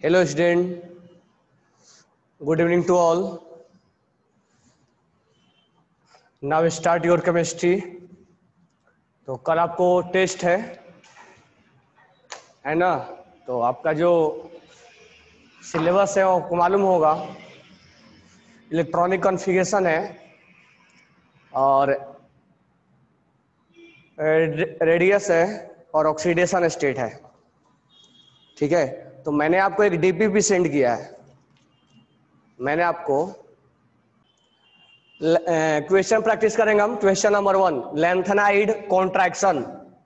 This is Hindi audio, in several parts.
Hello student, good evening to all. Now start your chemistry. तो कल आपको टेस्ट है ना? तो आपका जो सिलेबस है वो आपको मालूम होगा। इलेक्ट्रॉनिक कॉन्फ़िगरेशन है और रेडियस है और ऑक्सीडेशन स्टेट है। ठीक है, तो मैंने आपको एक डीपीपी सेंड किया है। मैंने आपको क्वेश्चन प्रैक्टिस करेंगे हम। Question number 1, lanthanide contraction.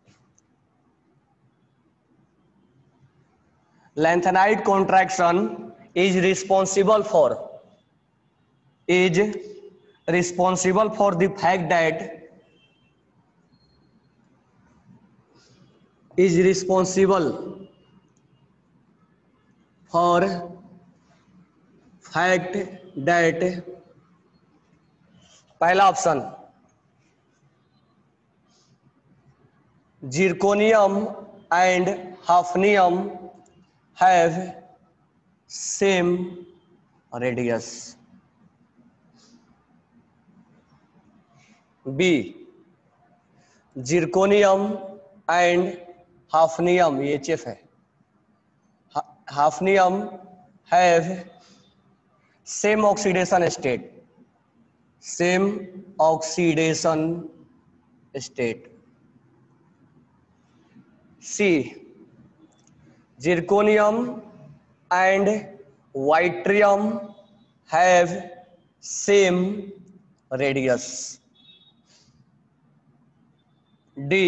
Lengthenide contraction is responsible for the fact that पहला option zirconium and hafnium have same radius. B, zirconium and hafnium, ये HF है, hafnium have same oxidation state. C, zirconium and yttrium have same radius. D,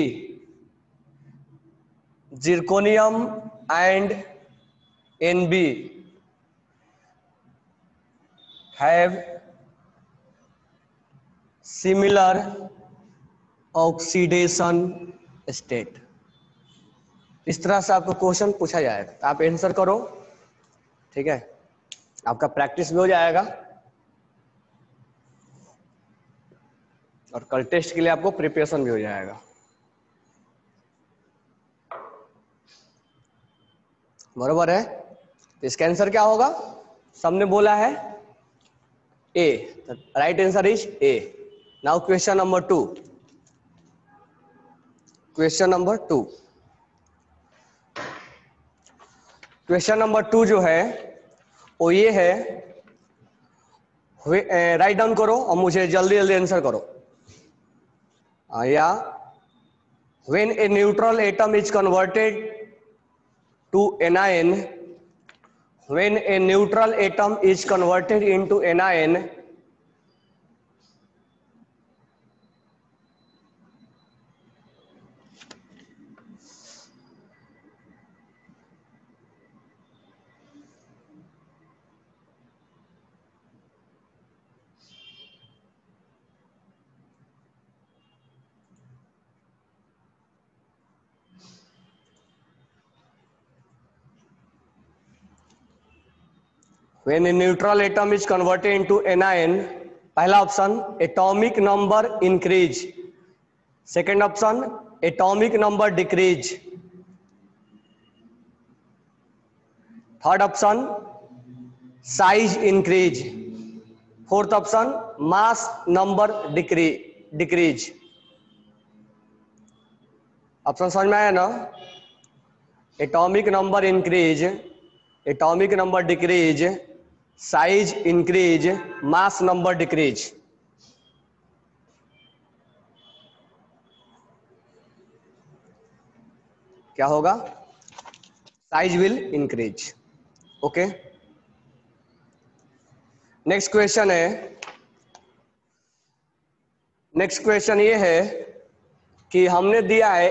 zirconium and Nb have similar oxidation state. इस तरह से आपको क्वेश्चन पूछा जाएगा, आप आंसर करो। ठीक है, आपका प्रैक्टिस भी हो जाएगा और कल टेस्ट के लिए आपको प्रिपरेशन भी हो जाएगा। बरोबर है? तो इसका आंसर क्या होगा? सबने बोला है A, right answer is A. Now question number 2। Question number 2 जो है वो ये है, राइट डाउन करो और मुझे जल्दी जल्दी आंसर करो। या when a neutral atom is converted to anion, when a neutral atom is converted into anion, when a neutral atom is converted into anion, पहला option atomic number increase, second option atomic number decrease, third option size increase, fourth option mass number decrease. Option समझ में आया ना? Atomic number increase, atomic number decrease, size increase, mass number decrease. क्या होगा? Size will increase. Okay, next question है। नेक्स्ट क्वेश्चन ये है कि हमने दिया है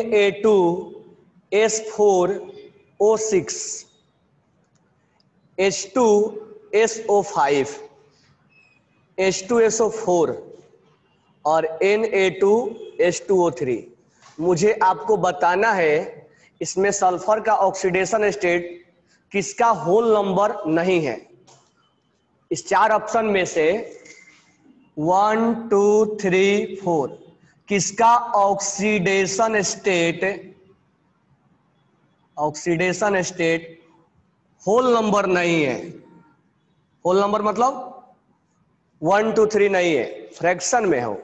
Na2S4O6 H2SO5 H2SO4 और Na2H2O3। मुझे आपको बताना है इसमें सल्फर का ऑक्सीडेशन स्टेट किसका होल नंबर नहीं है। इस चार ऑप्शन में से 1 2 3 4 किसका ऑक्सीडेशन स्टेट होल नंबर नहीं है। होल नंबर मतलब 1 2 3 नहीं है, फ्रैक्शन में हो।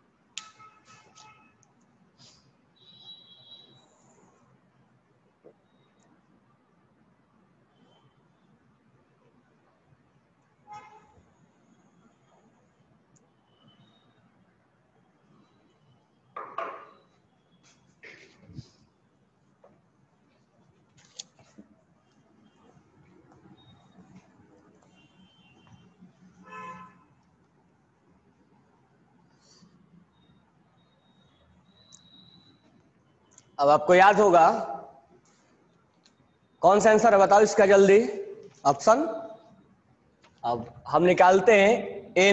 अब आपको याद होगा कौन सा आंसर है, बताओ इसका जल्दी ऑप्शन। अब हम निकालते हैं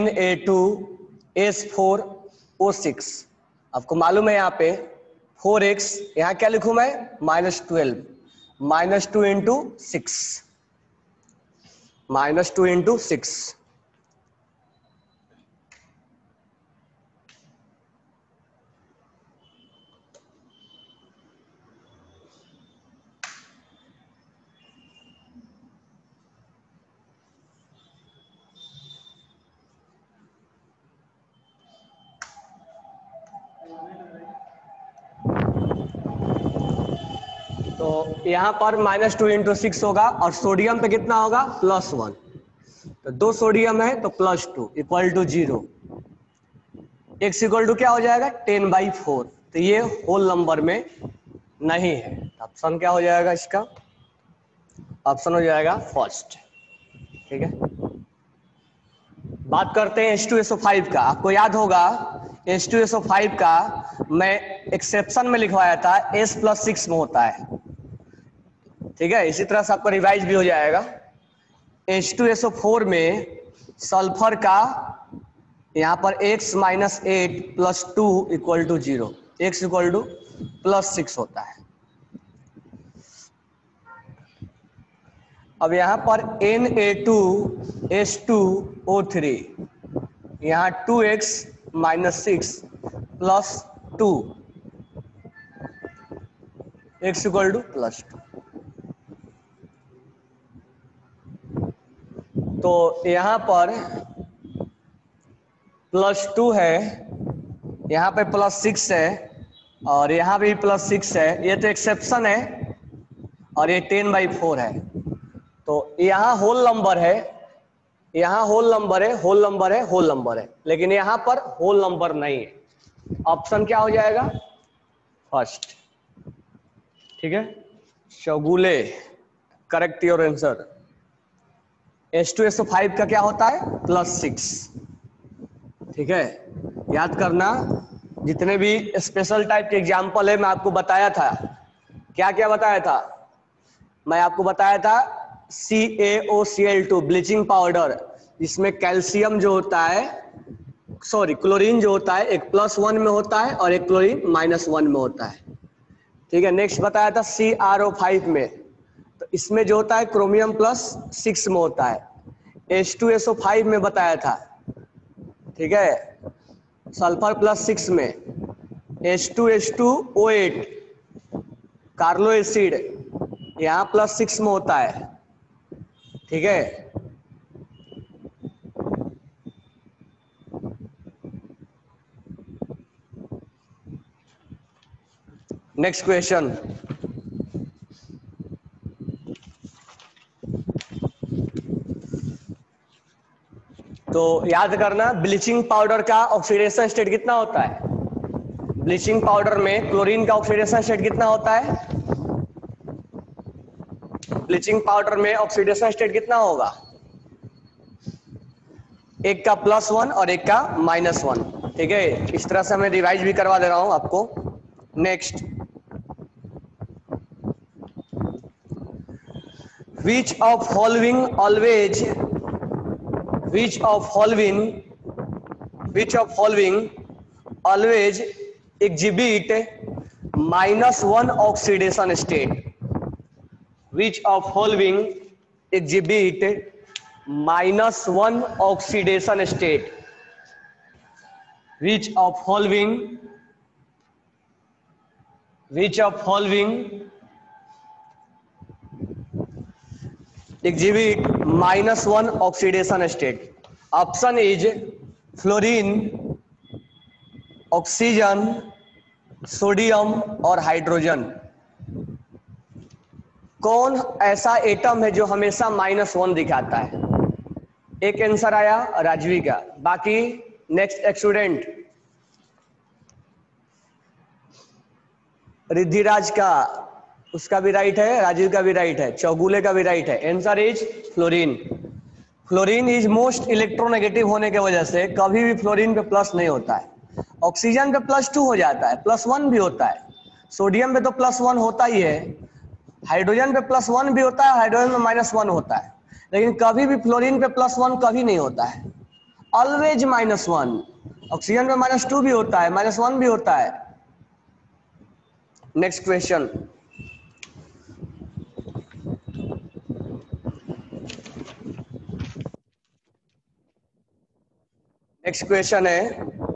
Na2S4O6। आपको मालूम है यहाँ पे 4x, यहाँ क्या लिखूं मैं, -12, -2 इंटू 6, -2 इंटू 6। तो यहाँ पर -2 इंटू 6 होगा और सोडियम पे कितना होगा, +1। तो 2 सोडियम है तो +2 equal to 0। x equal to क्या हो जाएगा, 10/4। तो ये होल नंबर में नहीं है। ऑप्शन क्या हो जाएगा इसका, ऑप्शन हो जाएगा फर्स्ट। ठीक है, बात करते हैं H2SO5 का। आपको याद होगा H2SO5 का मैं एक्सेप्शन में लिखवाया था, S+6 में होता है। ठीक है, इसी तरह से आपका रिवाइज भी हो जाएगा। H2SO4 में सल्फर का यहाँ पर x - 8 + 2 equal to 0, x equal to +6 होता है। अब यहाँ पर Na2S2O3, यहाँ 2x - 6 + 2, x इक्वल टू +2। तो यहाँ पर +2 है, यहाँ पे +6 है और यहाँ भी +6 है। ये तो एक्सेप्शन है और ये 10/4 है। तो यहाँ होल नंबर है, यहाँ होल नंबर है, होल नंबर है, होल नंबर है, लेकिन यहाँ पर होल नंबर नहीं है। ऑप्शन क्या हो जाएगा, फर्स्ट। ठीक है, शगुले, करेक्ट योर आंसर। H2SO5 का क्या होता है, +6। ठीक है, याद करना, जितने भी स्पेशल टाइप के एग्जाम्पल है मैं आपको बताया था। क्या क्या बताया था, मैं आपको बताया था CaOCl2 ब्लीचिंग पाउडर, इसमें कैल्शियम जो होता है, सॉरी क्लोरीन जो होता है, एक +1 में होता है और एक क्लोरीन -1 में होता है। ठीक है, नेक्स्ट बताया था CrO5 में, तो इसमें जो होता है क्रोमियम +6 में होता है। H2SO5 में बताया था, ठीक है, सल्फर +6 में। H2H2O8 कार्लो एसिड यहाँ +6 में होता है। ठीक है, नेक्स्ट क्वेश्चन। तो याद करना, ब्लीचिंग पाउडर का ऑक्सीडेशन स्टेट कितना होता है, ब्लीचिंग पाउडर में क्लोरीन का ऑक्सीडेशन स्टेट कितना होता है, ब्लीचिंग पाउडर में ऑक्सीडेशन स्टेट कितना होगा, एक का +1 और एक का -1। ठीक है, इस तरह से मैं रिवाइज भी करवा दे रहा हूं आपको। Next, which of following always, which of following, which of following always exhibit -1 oxidation state, which of following exhibit -1 oxidation state, which of following, which of following exhibit -1 oxidation state. Option is fluorine, oxygen, sodium और हाइड्रोजन। कौन ऐसा एटम है जो हमेशा -1 दिखाता है? एक आंसर आया राजवी का। बाकी नेक्स्ट स्टूडेंट रिद्धिराज का, उसका भी राइट है, राजीव का भी राइट है, चौगुले का भी राइट है। Answer is fluorine. Fluorine is most electronegative होने की वजह से कभी भी फ्लोरीन पे प्लस नहीं होता है। ऑक्सीजन पे +2 हो जाता है, +1 भी होता है। सोडियम पे तो +1 होता ही है। हाइड्रोजन पे +1 भी होता है, हाइड्रोजन में -1 होता है, लेकिन कभी भी फ्लोरीन पे +1 कभी नहीं होता है, ऑलवेज -1। ऑक्सीजन पे -2 भी होता है, -1 भी होता है। नेक्स्ट क्वेश्चन, नेक्स्ट क्वेश्चन है,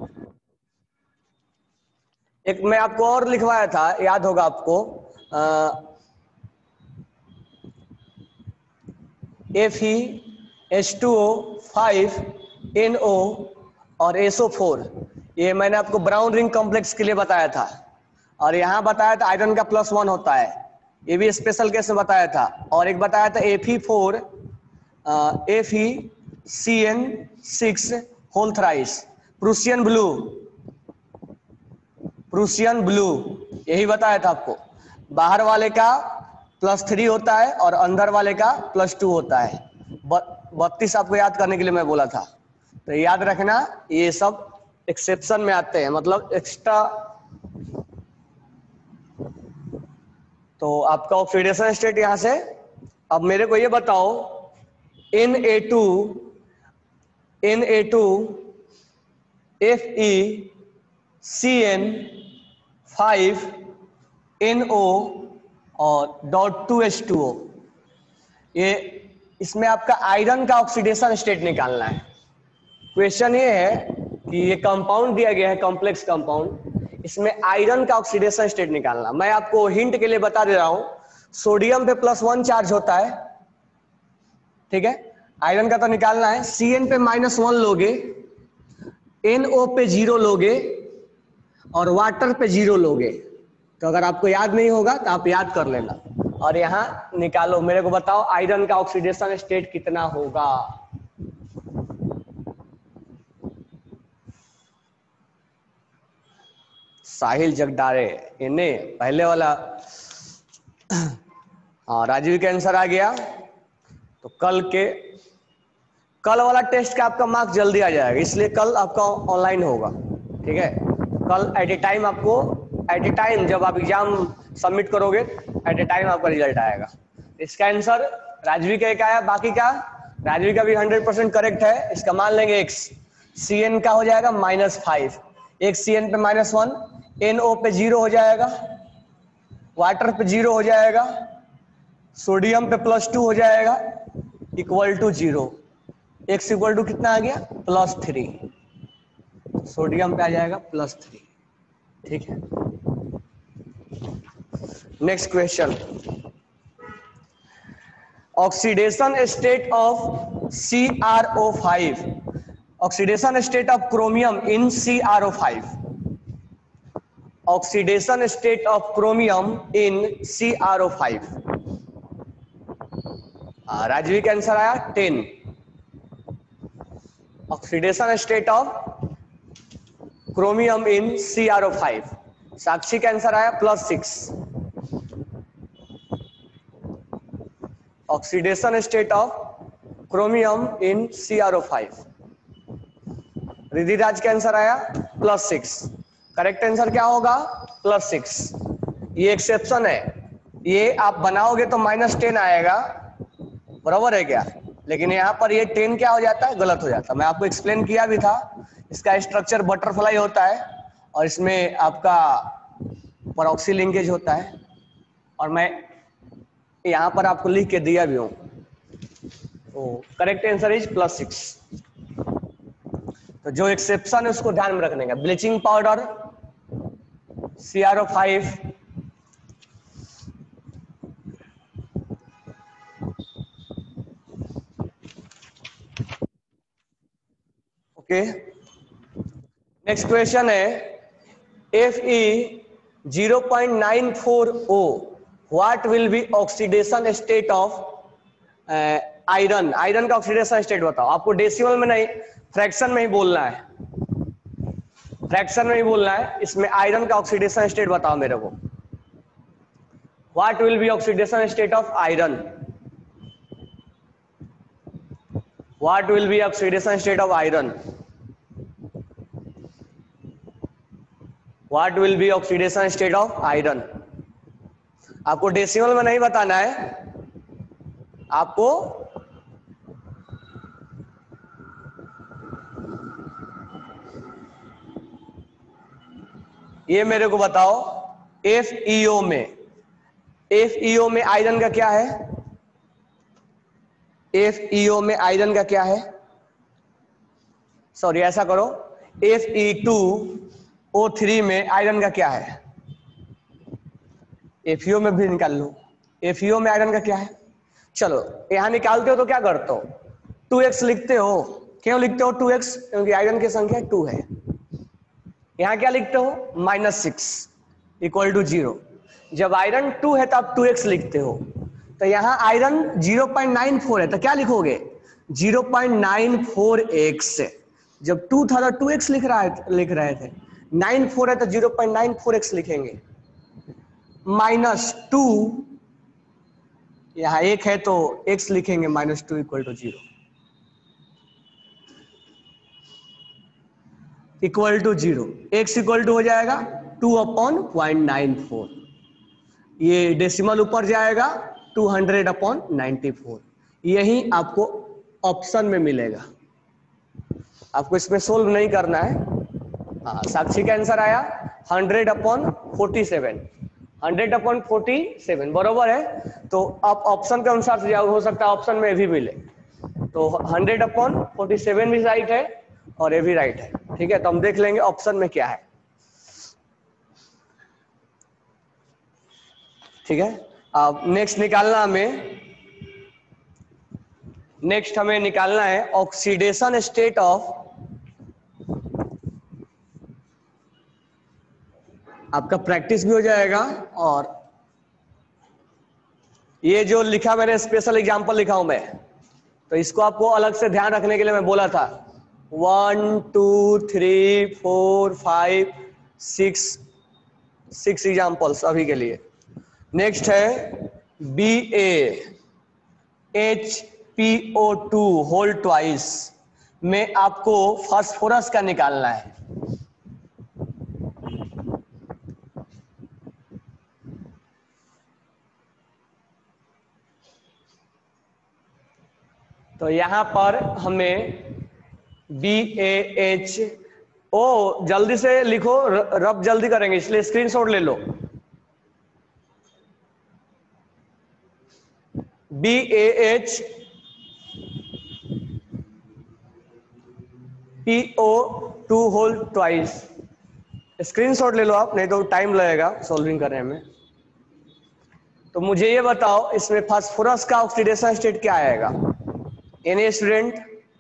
एक मैं आपको और लिखवाया था, याद होगा आपको, Fe, H2O, 5NO और SO4। ये मैंने आपको ब्राउन रिंग कॉम्प्लेक्स के लिए बताया था, और यहाँ बताया था आयरन का +1 होता है, ये भी स्पेशल केस में बताया था। और एक बताया था Fe4 FeCN6 whole thrice, Prussian blue, Prussian blue, यही बताया था आपको। बाहर वाले का +3 होता है और अंदर वाले का +2 होता है। 32 आपको याद करने के लिए मैं बोला था, तो याद रखना, ये सब एक्सेप्शन में आते हैं, मतलब एक्स्ट्रा। तो आपका ऑक्सीडेशन स्टेट यहां से। अब मेरे को ये बताओ, Na2 FeCN5NO और .2H2O, ये इसमें आपका आयरन का ऑक्सीडेशन स्टेट निकालना है। क्वेश्चन ये है कि ये कंपाउंड दिया गया है, कॉम्प्लेक्स कंपाउंड, इसमें आयरन का ऑक्सीडेशन स्टेट निकालना। मैं आपको हिंट के लिए बता दे रहा हूं, सोडियम पे +1 चार्ज होता है, ठीक है, आयरन का तो निकालना है। Cn पे -1 लोगे, NO पे 0 लोगे और वाटर पे 0 लोगे। तो अगर आपको याद नहीं होगा तो आप याद कर लेना और यहां निकालो। मेरे को बताओ आयरन का ऑक्सीडेशन स्टेट कितना होगा? साहिल जगदारे, इन्हें पहले वाला। हाँ, राजीव का आंसर आ गया। तो कल वाला टेस्ट का आपका मार्क्स जल्दी आ जाएगा, इसलिए कल आपका ऑनलाइन होगा, ठीक है। कल एट ए टाइम आपको, एट ए टाइम जब आप एग्जाम सबमिट करोगे, एट ए टाइम आपका रिजल्ट आएगा। इसका आंसर राजवी का एक आया, बाकी का राजवी का भी 100% करेक्ट है। इसका मान लेंगे x, Cn का हो जाएगा -5, एक Cn पे -1, NO पे 0 हो जाएगा, वाटर पे 0 हो जाएगा, सोडियम पे +2 हो जाएगा, =0। x इक्वल टू कितना आ गया? +3। सोडियम पे आ जाएगा +3, ठीक है। Next question, oxidation state of CrO5, oxidation state of chromium in CrO5, oxidation state of chromium in CrO5। Rajvi का आंसर आया 10। Oxidation state of chromium in CrO5। Sakshi का आंसर आया +6। Oxidation state of chromium in CrO5। Ridhiraj का आंसर आया +6। करेक्ट आंसर क्या होगा? +6। ये एक्सेप्शन है, ये आप बनाओगे तो -10 आएगा, बराबर है क्या? लेकिन यहाँ पर ये 10 क्या हो जाता है? गलत हो जाता है। मैं आपको एक्सप्लेन किया भी था, इसका स्ट्रक्चर बटरफ्लाई होता है और इसमें आपका परऑक्सी लिंकेज होता है, और मैं यहाँ पर आपको लिख के दिया भी हूँ। तो करेक्ट आंसर इज +6। तो जो एक्सेप्शन है उसको ध्यान में रखने का। Bleaching powder, CrO5, okay, next question है Fe0.94O, what will be oxidation state of iron. Iron का ऑक्सीडेशन स्टेट बताओ। आपको डेसिमल में नहीं, फ्रैक्शन में ही बोलना है, फ्रैक्शन में ही बोलना है। इसमें आयरन का ऑक्सीडेशन स्टेट बताओ मेरे को। What will be oxidation state of iron, what will be oxidation state of iron, what will be oxidation state of iron. आपको डेसिमल में नहीं बताना है, आपको ये मेरे को बताओ। FeO में, FeO में आयरन का क्या है, FeO में आयरन का क्या है, सॉरी ऐसा करो, Fe2O3 में आयरन का क्या है, FeO में भी निकाल लो। FeO में आयरन का क्या है, चलो यहां निकालते हो तो क्या करते हो, 2x लिखते हो। क्यों लिखते हो 2x, क्योंकि आयरन की संख्या 2 है। यहां क्या लिखते हो, -6 = 0। जब आयरन 2 है तो आप 2x लिखते हो। तो यहां आयरन 0.94 है तो क्या लिखोगे, 0.94x। जब 2 था तो 2x लिख रहे थे, 94 है तो 0.94x लिखेंगे। -2, यहां 1 है तो x लिखेंगे, -2 = 0 = 0। x इक्वल टू हो जाएगा 2/0.94। ये डेसिमल ऊपर जाएगा 200/94। यही आपको ऑप्शन में मिलेगा, आपको इसमें सोल्व नहीं करना है। हाँ, साक्षी का आंसर आया 100/47, 100/47 बरोबर है। तो आप ऑप्शन के अनुसार से जाओ, हो सकता है ऑप्शन में भी मिले। तो 100/47 भी राइट है और ये भी राइट है। ठीक है, तो हम देख लेंगे ऑप्शन में क्या है। ठीक है, अब नेक्स्ट हमें निकालना है ऑक्सीडेशन स्टेट ऑफ, आपका प्रैक्टिस भी हो जाएगा। और ये जो लिखा मैंने स्पेशल एग्जांपल लिखा हूं मैं, तो इसको आपको अलग से ध्यान रखने के लिए मैं बोला था। 1 2 3 4 5 6 एग्जांपल्स अभी के लिए। नेक्स्ट है BaHPO2 होल ट्वाइस में आपको फास्फोरस का निकालना है। तो यहां पर हमें BaHO, जल्दी से लिखो, रब जल्दी करेंगे इसलिए स्क्रीनशॉट ले लो। BaHPO2 होल ट्वाइस, स्क्रीनशॉट ले लो आप, नहीं तो टाइम लगेगा सॉल्विंग करने में। तो मुझे ये बताओ इसमें फास्फोरस का ऑक्सीडेशन स्टेट क्या आएगा। एनी स्टूडेंट,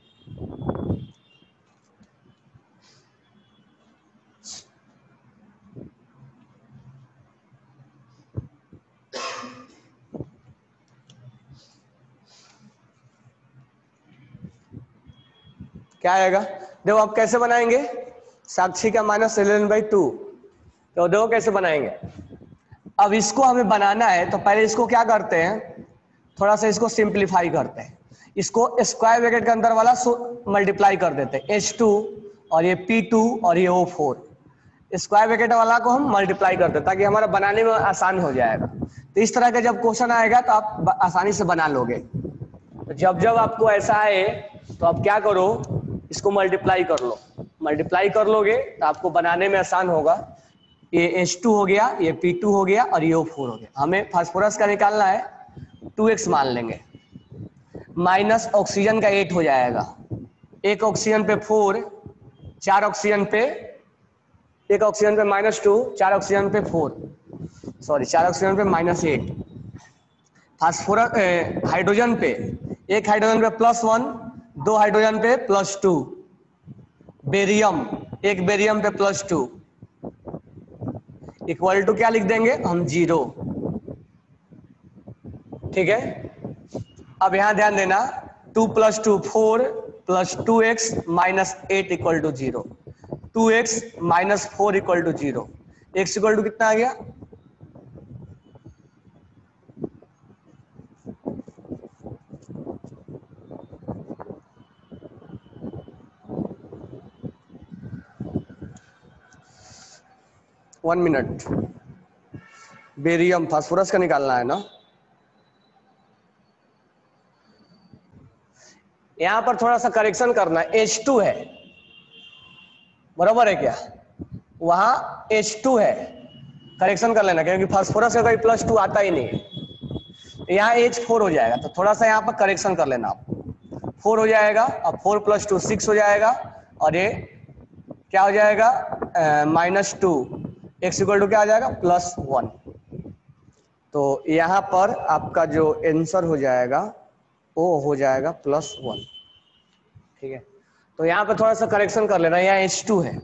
क्या आएगा। देखो आप कैसे बनाएंगे, साक्षी का -11/2। तो देखो कैसे बनाएंगे। अब इसको हमें बनाना है तो पहले इसको क्या करते हैं, थोड़ा सा इसको सिंप्लीफाई करते हैं। इसको स्क्वायर ब्रैकेट के अंदर वाला मल्टीप्लाई कर देते हैं, H2 और ये P2 और ये O4। स्क्वायर ब्रैकेट वाला को हम मल्टीप्लाई कर देते ताकि हमारा बनाने में आसान हो जाएगा। तो इस तरह का जब क्वेश्चन आएगा तो आप आसानी से बना लोगे। तो जब आपको ऐसा आए तो आप क्या करो, इसको मल्टीप्लाई कर लो। मल्टीप्लाई कर लोगे तो आपको बनाने में आसान होगा। ये H2 हो गया, ये P2 हो गया और ये O4 हो गया। हमें फास्फोरस का निकालना है, 2x मान लेंगे, माइनस ऑक्सीजन का 8 हो जाएगा। एक ऑक्सीजन पे 4, 4 ऑक्सीजन पे, एक ऑक्सीजन पे -2, 4 ऑक्सीजन पे 4, सॉरी 4 ऑक्सीजन पे -8। फास्फोरस हाइड्रोजन पे, एक हाइड्रोजन पे +1, 2 हाइड्रोजन पे +2, बेरियम, एक बेरियम पे +2 इक्वल टू क्या लिख देंगे हम 0। ठीक है, अब यहां ध्यान देना 2 + 2 4 + 2x - 8 equal to 0। 2x - 4 equal to 0। x equal to कितना आ गया? वन मिनट, बेरियम फास्फोरस का निकालना है ना। यहां पर थोड़ा सा करेक्शन करना है, H2 है, बराबर है क्या? वहां H2 है, करेक्शन कर लेना क्योंकि फास्फोरस का कोई +2 आता ही नहीं है। यहाँ H4 हो जाएगा, तो थोड़ा सा यहाँ पर करेक्शन कर लेना आप। 4 हो जाएगा, अब 4 + 2 6 हो जाएगा, और ये क्या हो जाएगा -2। x इक्वल टू क्या आ जाएगा +1। तो यहाँ पर आपका जो आंसर हो जाएगा वो हो जाएगा +1। ठीक है, तो यहाँ पे थोड़ा सा करेक्शन कर लेना, यहाँ H2 है,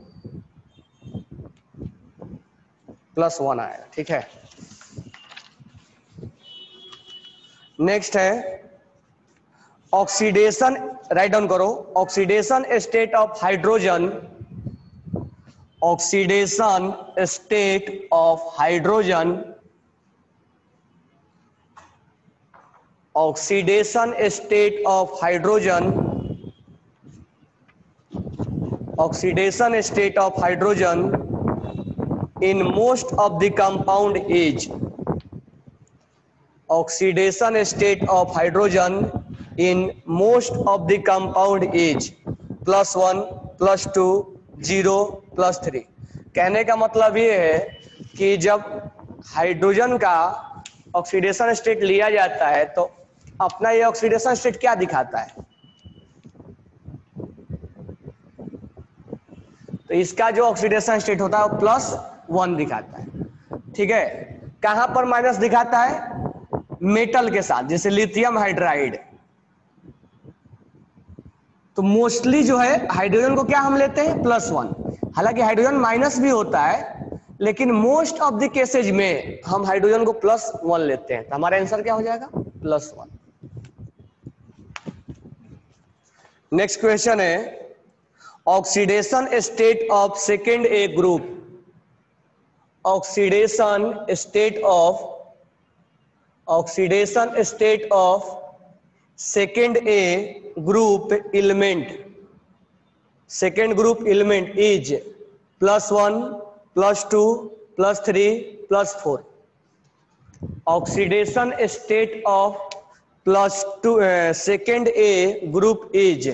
+1 आएगा। ठीक है, नेक्स्ट है ऑक्सीडेशन, राइट डाउन करो। Oxidation state of hydrogen, oxidation state of hydrogen, oxidation state of hydrogen, oxidation state of hydrogen in most of the compound is, oxidation state of hydrogen in most of the compound is +1 +2 0 +3। कहने का मतलब ये है कि जब हाइड्रोजन का ऑक्सीडेशन स्टेट लिया जाता है तो अपना ये ऑक्सीडेशन स्टेट क्या दिखाता है? तो इसका जो ऑक्सीडेशन स्टेट होता है वो +1 दिखाता है। ठीक है, कहां पर माइनस दिखाता है? मेटल के साथ, जैसे लिथियम हाइड्राइड। तो मोस्टली जो है हाइड्रोजन को क्या हम लेते हैं +1, हालांकि हाइड्रोजन माइनस भी होता है, लेकिन मोस्ट ऑफ द केसेज में हम हाइड्रोजन को +1 लेते हैं। तो हमारा आंसर क्या हो जाएगा +1। नेक्स्ट क्वेश्चन है oxidation state of second A group, oxidation state of, oxidation state of second A group element, second group element is +1 +2 +3 +4। Oxidation state of +2 second A group is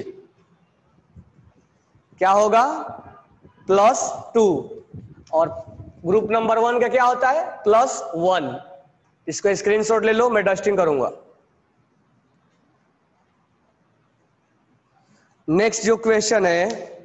क्या होगा +2, और ग्रुप नंबर 1 का क्या होता है +1। इसको स्क्रीनशॉट ले लो, मैं डस्टिंग करूंगा। नेक्स्ट जो क्वेश्चन है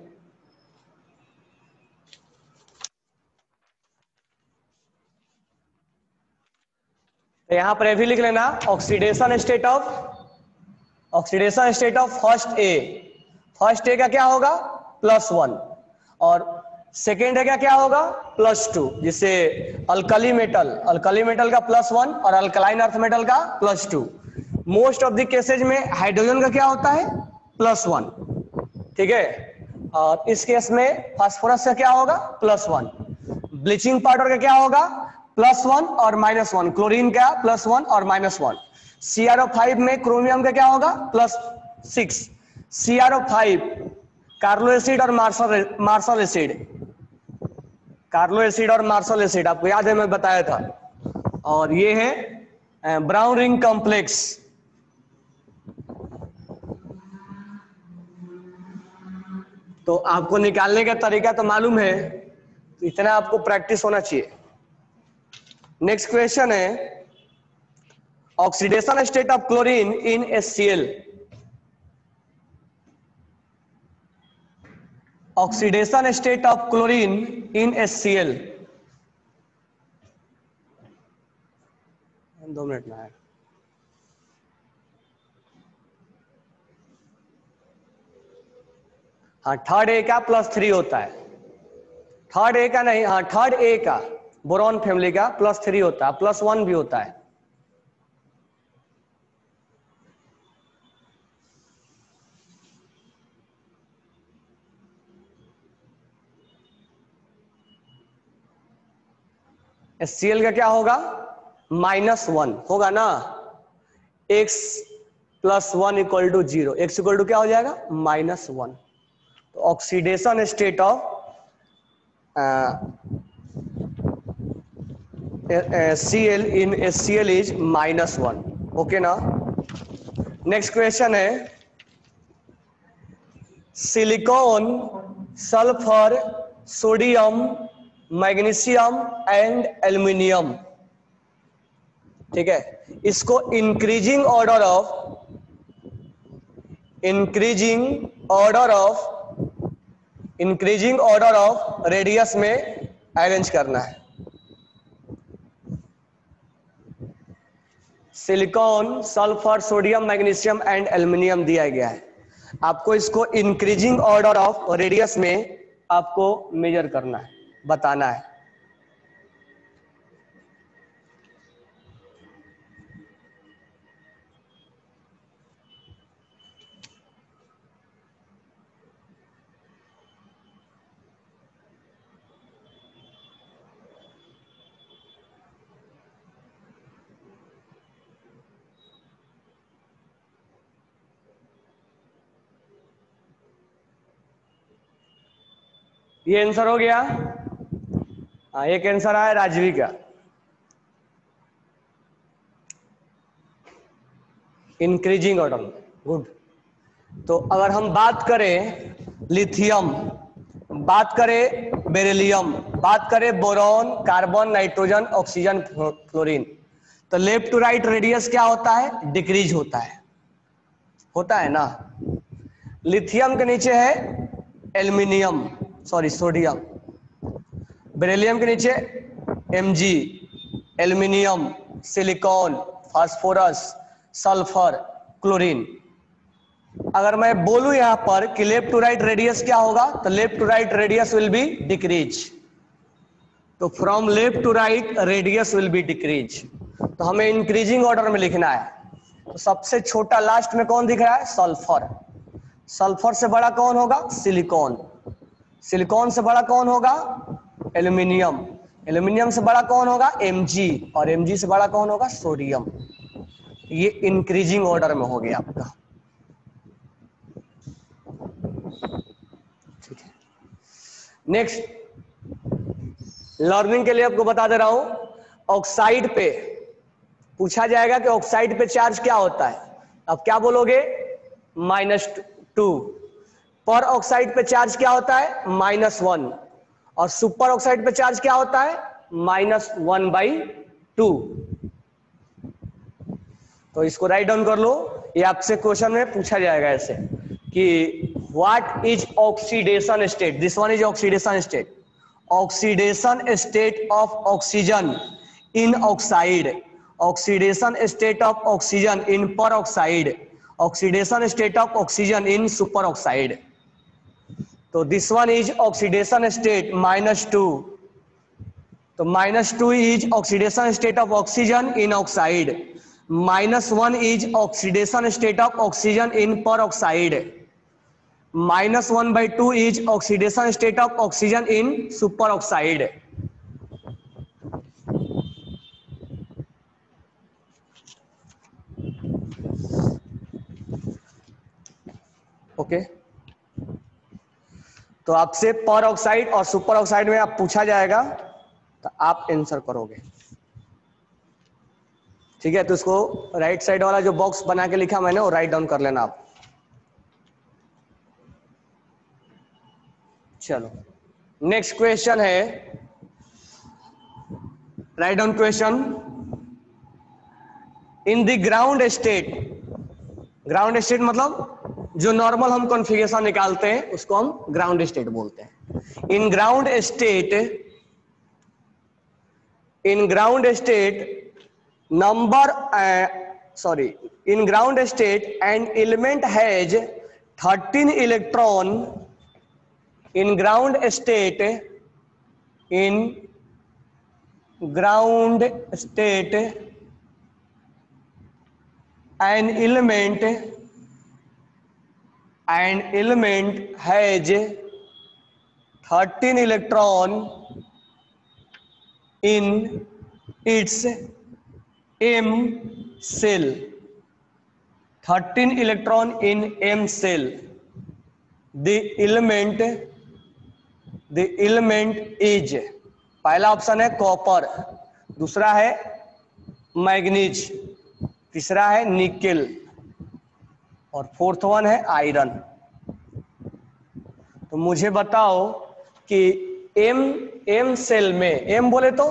यहां पर भी लिख लेना, oxidation state of, oxidation state of first A, first A का क्या होगा +1, और सेकेंड ए का क्या होगा +2। जिससे अल्कली मेटल, अल्कली मेटल का +1 और अल्कलाइन अर्थ मेटल का +2। मोस्ट ऑफ द केसेज में हाइड्रोजन का क्या होता है +1। ठीक है, और इस केस में फास्फोरस का क्या होगा +1। ब्लीचिंग पाउडर का क्या होगा +1 और -1, क्लोरीन का +1 और -1। CrO5 में क्रोमियम का क्या होगा +6। CrO5 कार्लो एसिड और मार्शल एसिड, कार्लो एसिड और मार्शल एसिड आपको याद है मैं बताया था। और ये है ब्राउन रिंग कॉम्प्लेक्स। तो आपको निकालने का तरीका तो मालूम है, तो इतना आपको प्रैक्टिस होना चाहिए। नेक्स्ट क्वेश्चन है oxidation state of chlorine in HCl, oxidation state of chlorine in HCl। 2 minute में है। हाँ थर्ड ए का +3 होता है, थर्ड ए का नहीं, हाँ थर्ड ए का बोरॉन फैमिली का +3 होता है, +1 भी होता है। HCl का क्या होगा, -1 होगा ना, x + 1 = 0, x = क्या हो जाएगा, -1। तो oxidation state of Cl in HCl is -1। Okay ना। नेक्स्ट क्वेश्चन है silicon, sulphur, sodium, magnesium and aluminium, ठीक है, इसको इंक्रीजिंग ऑर्डर ऑफ रेडियस में अरेंज करना है। Silicon, sulphur, sodium, magnesium and aluminium दिया गया है, आपको इसको इंक्रीजिंग ऑर्डर ऑफ रेडियस में आपको मेजर करना है, बताना है। ये आंसर हो गया। हाँ एक आंसर आया राजवी का, इंक्रीजिंग ऑर्डर, गुड। तो अगर हम बात करें लिथियम, बात करें बेरिलियम, बात करें boron, carbon, nitrogen, oxygen, fluorine, तो लेफ्ट टू राइट रेडियस क्या होता है, डिक्रीज होता है ना। लिथियम के नीचे है एल्युमिनियम, सॉरी सोडियम, बेरिलियम के नीचे Mg, aluminium, silicon, phosphorus, sulphur, chlorine. अगर मैं बोलूं यहां पर कि लेफ्ट टू राइट रेडियस क्या होगा, तो left to right radius will be decrease. तो from left to right radius will be decrease, तो हमें इंक्रीजिंग ऑर्डर में लिखना है। तो सबसे छोटा लास्ट में कौन दिख रहा है, सल्फर। सल्फर से बड़ा कौन होगा, सिलिकॉन। सिलिकॉन से बड़ा कौन होगा, एल्युमिनियम। एल्युमिनियम से बड़ा कौन होगा, Mg, और Mg से बड़ा कौन होगा, सोडियम। ये इंक्रीजिंग ऑर्डर में हो गया आपका, ठीक है। नेक्स्ट लर्निंग के लिए आपको बता दे रहा हूं, ऑक्साइड पे पूछा जाएगा कि ऑक्साइड पे चार्ज क्या होता है। अब क्या बोलोगे, -2। पर ऑक्साइड पे चार्ज क्या होता है, -1। और सुपर ऑक्साइड पे चार्ज क्या होता है, -1/2। तो इसको राइट डाउन कर लो, ये आपसे क्वेश्चन में पूछा जाएगा ऐसे कि what is oxidation state, this one is oxidation state. Oxidation state of oxygen in oxide, oxidation state of oxygen in peroxide, oxidation state of oxygen in superoxide. तो this one is oxidation state -2, तो -2 is oxidation state of oxygen in oxide, -1 is oxidation state of oxygen in peroxide, -1/2 is oxidation state of oxygen in superoxide. Okay, तो आपसे पर ऑक्साइड और सुपर ऑक्साइड में आप पूछा जाएगा तो आप आंसर करोगे, ठीक है। तो इसको राइट साइड वाला जो बॉक्स बना के लिखा मैंने वो राइट डाउन कर लेना आप। चलो नेक्स्ट क्वेश्चन है, right down question. In the ground state, ground state मतलब जो नॉर्मल हम कॉन्फ़िगरेशन निकालते हैं उसको हम ग्राउंड स्टेट बोलते हैं। In ground state number in ground state an element has 13 electron in ground state an element has 13 electron in its M cell. 13 electron in M cell. The element is, पहला ऑप्शन है कॉपर, दूसरा है मैग्नीज, तीसरा है निकेल और फोर्थ वन है आयरन। तो मुझे बताओ कि एम सेल में, एम बोले तो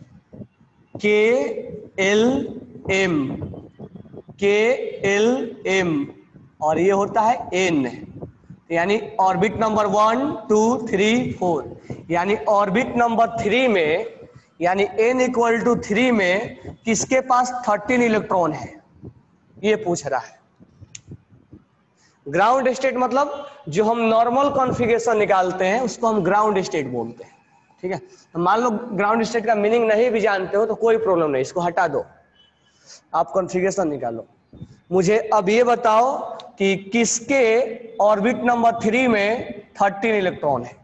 KLM और ये होता है N, यानी ऑर्बिट नंबर 1 2 3 4, यानी ऑर्बिट नंबर 3 में, यानी N इक्वल टू 3 में किसके पास 13 इलेक्ट्रॉन है, ये पूछ रहा है। ग्राउंड स्टेट मतलब जो हम नॉर्मल कॉन्फ़िगरेशन निकालते हैं उसको हम ग्राउंड स्टेट बोलते हैं, ठीक है। तो मान लो ग्राउंड स्टेट का मीनिंग नहीं भी जानते हो तो कोई प्रॉब्लम नहीं, इसको हटा दो, आप कॉन्फ़िगरेशन निकालो। मुझे अब ये बताओ कि किसके ऑर्बिट नंबर 3 में 13 इलेक्ट्रॉन है।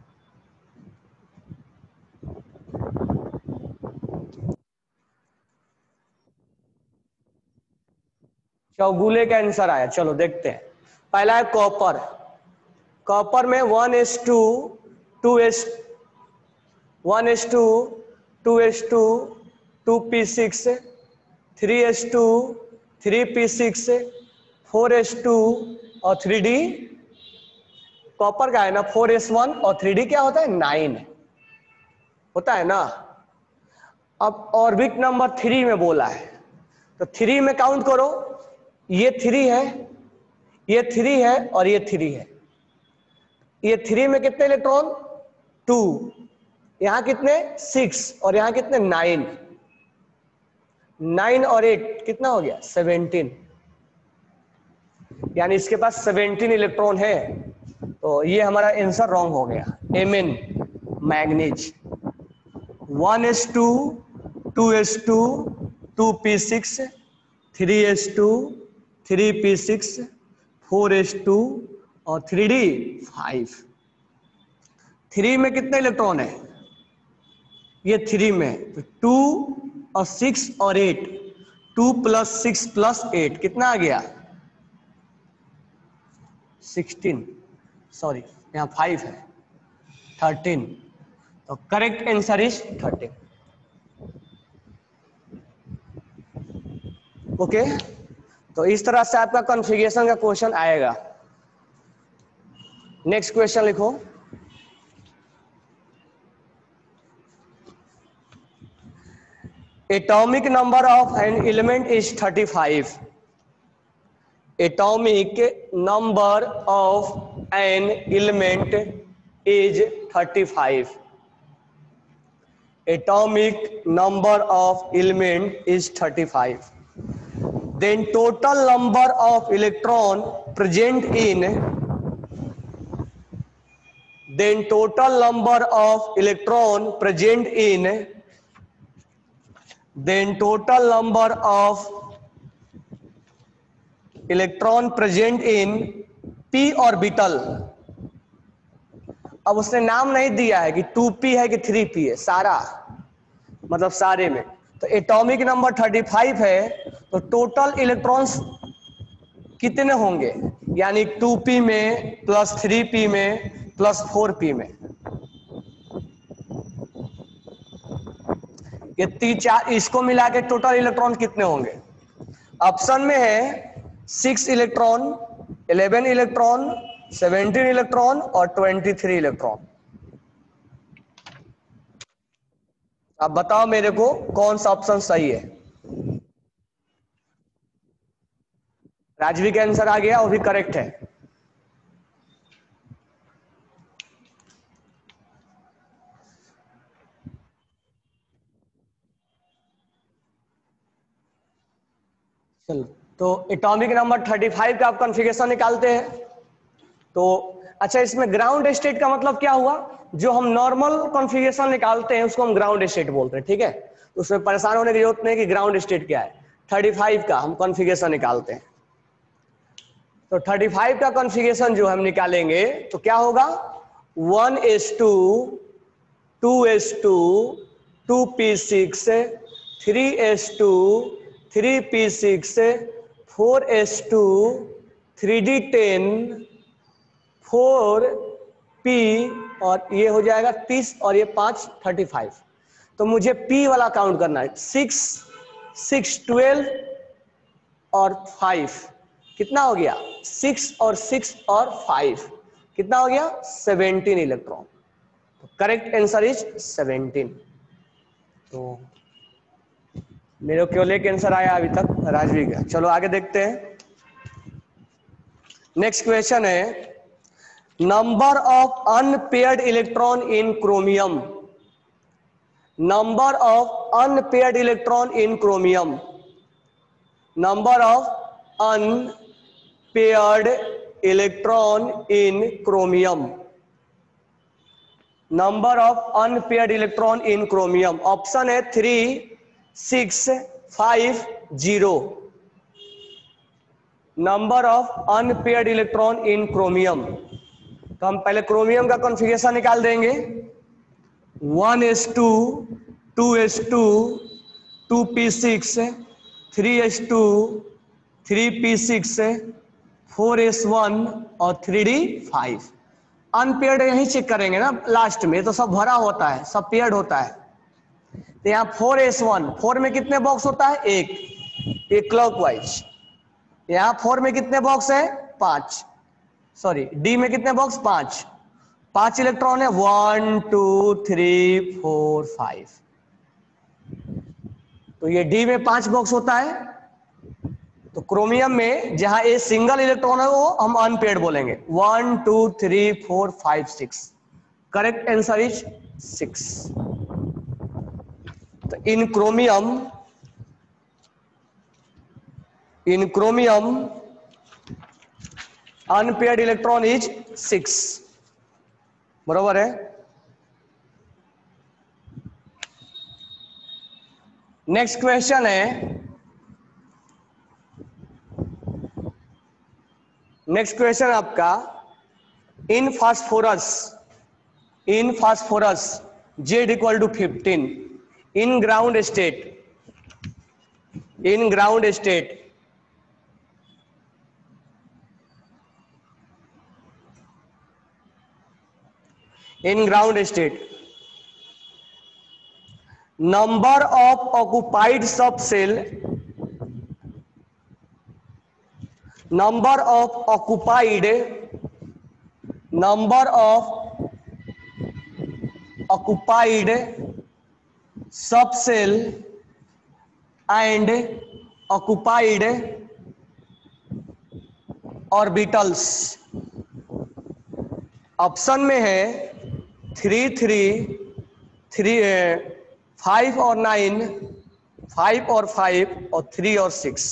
चौगुले का आंसर आया, चलो देखते हैं। पहला है कॉपर, कॉपर में 1s2 2s 1s2 2s2 2p6 3s2 3p6 4s2 और 3d, कॉपर का है ना 4s1 और 3d क्या होता है 9 होता है ना। अब ऑर्बिट नंबर 3 में बोला है तो 3 में काउंट करो, ये 3 है, ये 3 है और ये 3 है। ये 3 में कितने इलेक्ट्रॉन 2, यहां कितने 6 और यहां कितने 9, 9 और 8 कितना हो गया 17, यानी इसके पास 17 इलेक्ट्रॉन है। तो ये हमारा आंसर रॉन्ग हो गया। Mn manganese 1s2 2s2 2p6 3s2 3p6 4s2 और 3d 5। 3 में कितने इलेक्ट्रॉन है, ये 3 में तो 2 और 6 और 8, 2 + 6 + 8 कितना आ गया 16, सॉरी यहाँ 5 है 13, तो करेक्ट आंसर इज 13। ओके, तो इस तरह से आपका कॉन्फ़िगरेशन का क्वेश्चन आएगा। नेक्स्ट क्वेश्चन लिखो। Atomic number of an element is 35। Atomic number of an element is 35. Atomic number of element is 35. Then total number of electron present in, then total number of electron present in, then total number of electron present in p orbital. अब उसने नाम नहीं दिया है कि 2p है कि 3p है, सारा मतलब सारे में। तो एटॉमिक नंबर 35 है तो टोटल इलेक्ट्रॉन्स कितने होंगे, यानी 2p में प्लस 3p में प्लस 4p में, ये 3-4 इसको मिला के टोटल इलेक्ट्रॉन कितने होंगे। ऑप्शन में है 6 इलेक्ट्रॉन, 11 इलेक्ट्रॉन, 17 इलेक्ट्रॉन और 23 इलेक्ट्रॉन। अब बताओ मेरे को कौन सा ऑप्शन सही है। राजवी का आंसर आ गया, वो भी करेक्ट है। चलो, तो एटॉमिक नंबर 35 का आप कॉन्फ़िगरेशन निकालते हैं। तो अच्छा, इसमें ग्राउंड स्टेट का मतलब क्या हुआ? जो हम नॉर्मल कॉन्फ़िगरेशन निकालते हैं उसको हम ग्राउंड स्टेट बोलते हैं, ठीक है। तो उसमें परेशान होने की जरूरत नहीं कि ग्राउंड स्टेट क्या है। 35 का हम कॉन्फ़िगरेशन निकालते हैं, तो 35 का कॉन्फ़िगरेशन जो हम निकालेंगे तो क्या होगा? 1:2, 2:2, 2p6, 3:2, 3p6, 4:2, 3d10, 4p, और ये हो जाएगा 30 और ये 5 35। तो मुझे p वाला काउंट करना है। 6, 6, 12 और 5 कितना हो गया? 6 और 6 और 5 कितना हो गया? 17 इलेक्ट्रॉन। तो करेक्ट आंसर इज 17। तो मेरे को लेके आंसर आया अभी तक राजवी का। चलो आगे देखते हैं। नेक्स्ट क्वेश्चन है number of unpaired electron in chromium. Number of unpaired electron in chromium. Number of unpaired electron in chromium. Number of unpaired electron in chromium. Option है 3, 6, 5, 0। Number of unpaired electron in chromium. तो हम पहले क्रोमियम का कॉन्फ़िगरेशन निकाल देंगे। 1:2, 2:2, 2p6, 3:2, 3p6, 4s1 और 3d5। अनपेयर्ड यही चेक करेंगे ना लास्ट में, तो सब भरा होता है, सब पेयर्ड होता है। तो यहाँ 4s1, 4 में कितने बॉक्स होता है? एक क्लॉकवाइज। यहाँ 4 में कितने बॉक्स है? 5। सॉरी, डी में कितने बॉक्स? 5। 5 इलेक्ट्रॉन है। 1, 2, 3, 4, 5। तो ये डी में 5 बॉक्स होता है। तो क्रोमियम में जहां ए सिंगल इलेक्ट्रॉन है वो हम अनपेयर्ड बोलेंगे। 1, 2, 3, 4, 5, 6। Correct answer is 6। तो in chromium unpaired electron is 6। बरोबर है। नेक्स्ट क्वेश्चन है, नेक्स्ट क्वेश्चन आपका in phosphorus Z equal to 15 in ground state number of occupied subcell, number of occupied subcell and occupied orbitals। Option में है 3, 3, 5 और 9, 5 और 5 और 3 और 6।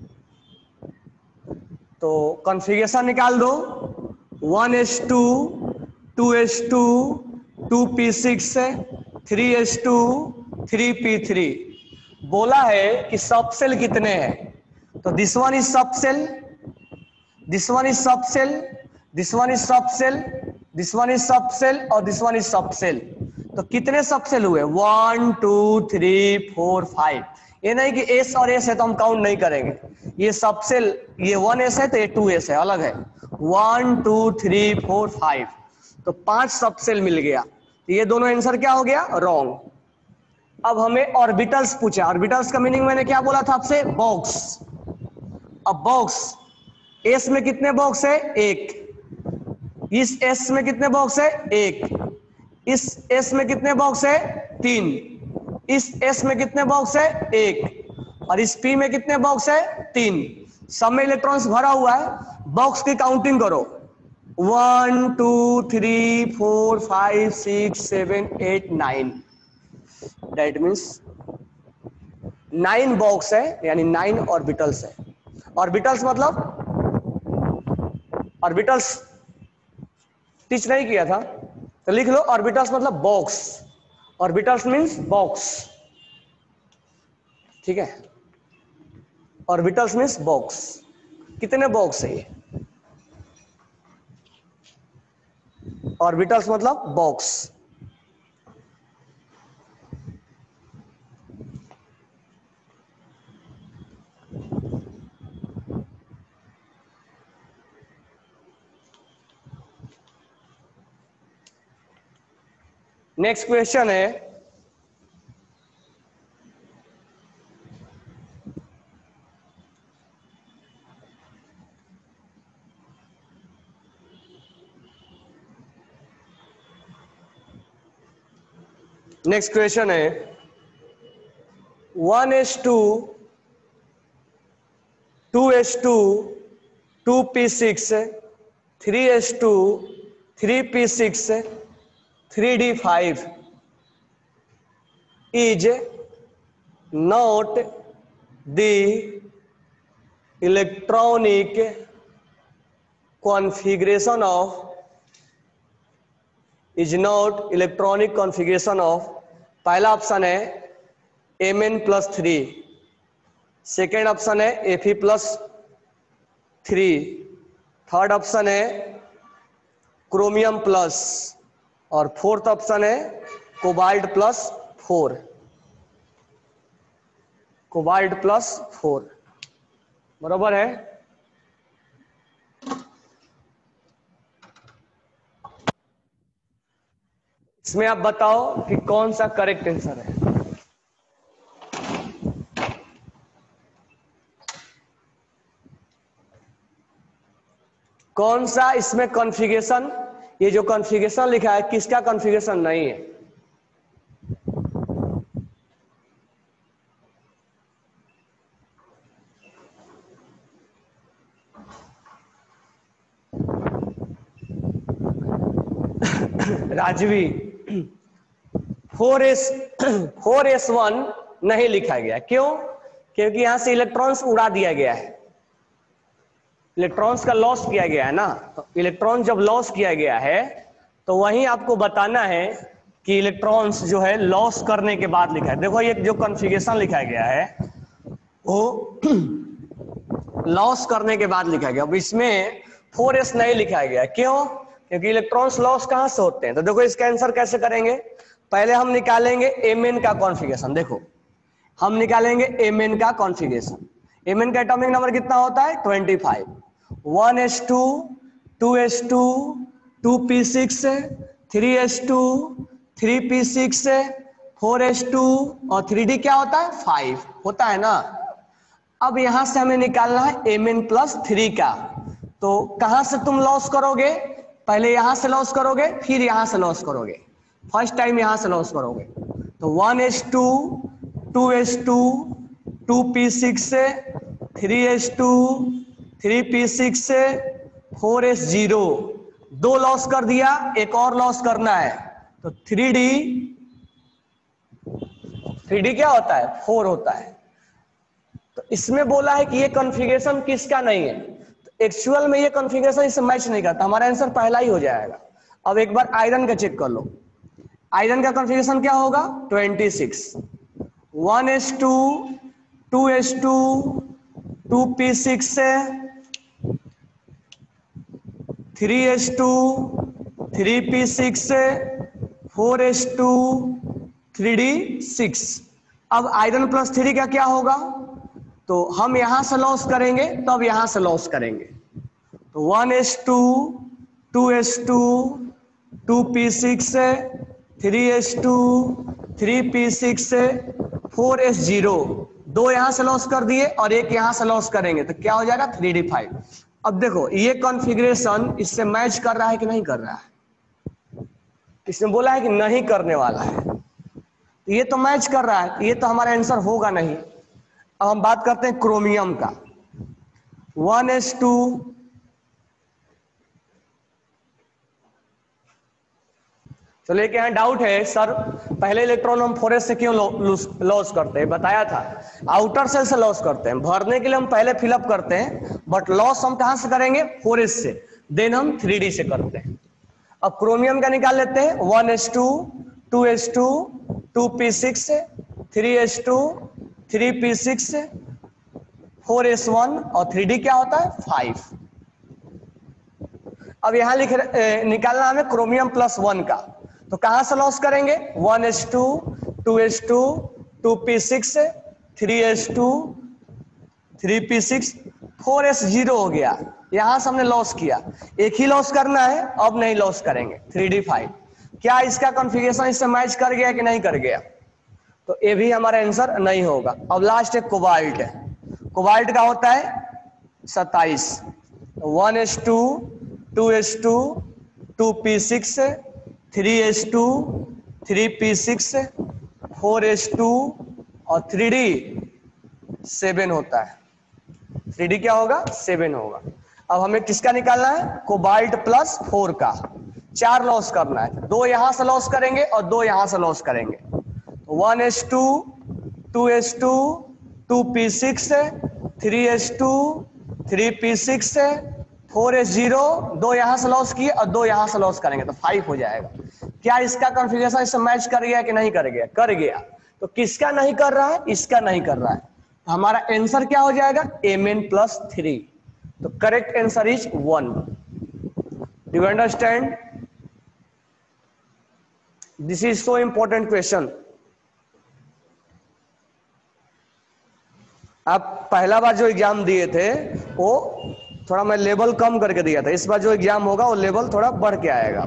तो कॉन्फ़िगरेशन निकाल दो। 1:2, 2:2, 2p6, 3:2, 3p3। बोला है कि सबसेल कितने हैं, तो this one is subshell, this one is subshell, this one is subshell, this one is subshell और दिस वन इज सबसेल। तो कितने सबसेल हुए? 1, 2, 3, 4, 5। ये नहीं कि एस और एस है तो हम काउंट नहीं करेंगे। ये सबसेल, ये 1s है तो ये 2s है, अलग है। 1, 2, 3, 4, 5। तो 5 सबसेल मिल गया। तो ये दोनों आंसर क्या हो गया? रॉन्ग। अब हमें ऑर्बिटल्स पूछा। ऑर्बिटल्स का मीनिंग मैंने क्या बोला था आपसे? बॉक्स। अब बॉक्स, एस में कितने बॉक्स है? 1। इस एस में कितने बॉक्स है? 1। इस एस में कितने बॉक्स है? 3। इस एस में कितने बॉक्स है? 1। और इस पी में कितने बॉक्स है? 3। सब में इलेक्ट्रॉन्स भरा हुआ है। बॉक्स की काउंटिंग करो। 1, 2, 3, 4, 5, 6, 7, 8, 9। दैट मीन्स 9 बॉक्स है, यानी 9 ऑर्बिटल्स है। ऑर्बिटल्स मतलब ऑर्बिटल्स टीच नहीं किया था तो लिख लो ऑर्बिटल्स मतलब बॉक्स, ऑर्बिटल्स मींस बॉक्स, ठीक है, ऑर्बिटल्स मींस बॉक्स। कितने बॉक्स है ये, ऑर्बिटल्स मतलब बॉक्स। नेक्स्ट क्वेश्चन है, नेक्स्ट क्वेश्चन है 1s2 2s2 2p6 3s2 3p6 3d5 is not the electronic configuration of, is not electronic configuration of, पहला ऑप्शन है Mn+3, सेकेंड ऑप्शन है Fe+3, थर्ड ऑप्शन है क्रोमियम प्लस और फोर्थ ऑप्शन है कोबाल्ट+4, कोबाल्ट+4, बराबर है। इसमें आप बताओ कि कौन सा करेक्ट आंसर है। कौन सा इसमें कॉन्फ़िगरेशन, ये जो कॉन्फ़िगरेशन लिखा है किसका कॉन्फ़िगरेशन नहीं है। राजवी 4s1 नहीं लिखा गया, क्यों? क्योंकि यहां से इलेक्ट्रॉन्स उड़ा दिया गया है, इलेक्ट्रॉन्स का लॉस किया गया है ना। तो इलेक्ट्रॉन जब लॉस किया गया है तो वहीं आपको बताना है कि इलेक्ट्रॉन्स जो है लॉस करने के बाद लिखा है। देखो ये जो कॉन्फ़िगरेशन लिखा गया है वो लॉस करने के बाद लिखा गया। अब इसमें 4s नहीं लिखा गया, क्यों? क्योंकि इलेक्ट्रॉन्स लॉस कहां से होते हैं। तो देखो इसका आंसर कैसे करेंगे, पहले हम निकालेंगे Mn का कॉन्फ़िगरेशन। देखो हम निकालेंगे Mn का कॉन्फ़िगरेशन। Mn का एटॉमिक नंबर कितना होता है 25, 1s2 2s2 2p6 3s2 3p6 4s2 और 3d क्या होता है 5 होता है ना। अब यहां से हमें निकालना है Mn+3 का। तो कहां से तुम लॉस करोगे, पहले यहां से लॉस करोगे फिर यहां से लॉस करोगे, फर्स्ट टाइम यहां से लॉस करोगे। तो 1s2 2s2 2p6 3s2 3p6 4s0, 2 loss कर दिया, एक और लॉस करना है। तो 3d क्या होता है 4 होता है। तो इसमें बोला है कि ये कॉन्फ़िगरेशन किसका नहीं है, तो एक्चुअल में ये कॉन्फ़िगरेशन इससे मैच नहीं करता, हमारा आंसर पहला ही हो जाएगा। अब एक बार आयरन का चेक कर लो, आयरन का कॉन्फ़िगरेशन क्या होगा 26, 1s2 2s2 2p6 3s2 3p6 4s2 3d6। अब आयरन +3 का क्या होगा, तो हम यहां से लॉस करेंगे तब यहां से लॉस करेंगे। तो 1s2 2s2 2p6 3s2 3p6 4s0, 2 यहां से लॉस कर दिए और एक यहां से लॉस करेंगे तो क्या हो जाएगा 3d5। अब देखो ये कॉन्फ़िगरेशन इससे मैच कर रहा है कि नहीं कर रहा है, इसने बोला है कि नहीं करने वाला है, ये तो मैच कर रहा है, ये तो हमारा आंसर होगा नहीं। अब हम बात करते हैं क्रोमियम का, 1s2 चलो एक यहाँ डाउट है सर, पहले इलेक्ट्रॉन हम 4s से क्यों लॉस करते हैं, बताया था आउटर सेल से लॉस करते हैं, भरने के लिए हम पहले फिलअप करते हैं, बट लॉस हम कहां से करेंगे 4s से, देन हम 3d से करते हैं। अब क्रोमियम का निकाल लेते हैं, 1s2 2s2 2p6 3s2 3p6 4s1 और 3d क्या होता है 5। अब यहां निकालना हमें क्रोमियम प्लस 1 का, तो कहां से लॉस करेंगे, 1s2 2s2 2p6 3s2 3p6 4s0 हो गया। यहां से हमने लॉस किया, एक ही लॉस करना है, अब नहीं लॉस करेंगे। 3d5 क्या इसका कॉन्फ़िगरेशन इससे मैच कर गया कि नहीं कर गया, तो ये भी हमारा आंसर नहीं होगा। अब लास्ट है कोबाल्ट है, कोबाल्ट का होता है 27, 1s2 2s2 2p6 3s2 3p6 4s2 और 3d 7 होता है। 3d क्या होगा 7 होगा। अब हमें किसका निकालना है, कोबाल्ट प्लस 4 का। 4 लॉस करना है, 2 यहां से लॉस करेंगे और 2 यहां से लॉस करेंगे। 1s2 2s2 2p6 3s2 3p6 4s0 2 यहां से लॉस किए और 2 यहां से लॉस करेंगे तो 5 हो जाएगा। क्या इसका कॉन्फ़िगरेशन इससे मैच कर गया कि नहीं कर गया, कर गया। तो किसका नहीं कर रहा है, इसका नहीं कर रहा है। हमारा आंसर क्या हो जाएगा, Mn+3। तो correct answer is 1। Do you understand, this is so important question. आप पहला बार जो एग्जाम दिए थे वो थोड़ा मैं लेवल कम करके दिया था, इस बार जो एग्जाम होगा वो लेवल थोड़ा बढ़ के आएगा।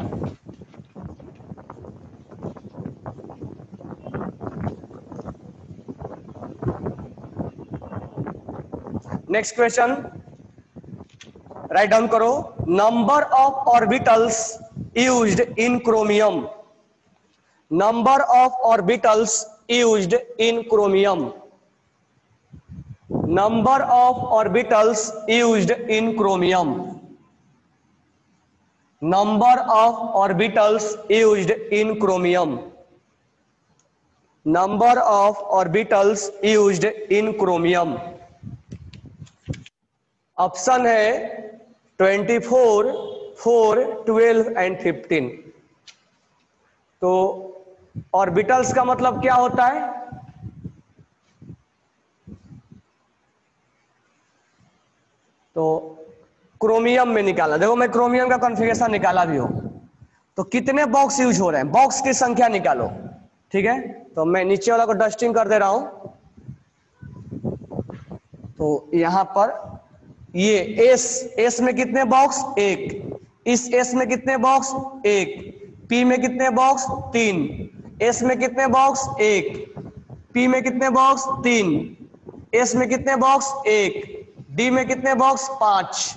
नेक्स्ट क्वेश्चन राइट डाउन करो, number of orbitals used in chromium, number of orbitals used in chromium, number of orbitals used in chromium, number of orbitals used in chromium, number of orbitals used in chromium. Option है 24 4 12 एंड 15। तो ऑर्बिटल्स का मतलब क्या होता है, तो क्रोमियम में निकालना। देखो मैं क्रोमियम का कॉन्फ़िगरेशन निकाला भी हो, तो कितने बॉक्स यूज हो रहे हैं, बॉक्स की संख्या निकालो। ठीक है, तो मैं नीचे वाला को डस्टिंग कर दे रहा हूं। तो यहां पर ये एस में कितने बॉक्स, 1, इस एस में कितने बॉक्स, 1, पी में कितने बॉक्स, 3, एस में कितने बॉक्स, 1, पी में कितने बॉक्स, 3, एस में कितने बॉक्स, 1, डी में कितने बॉक्स, 5।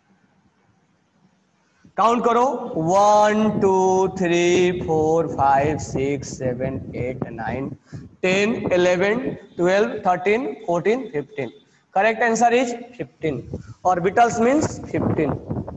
काउंट करो, 1 2 3 4 5 6 7 8 9 10 11 12 13 14 15। Correct answer is 15। Orbitals means 15।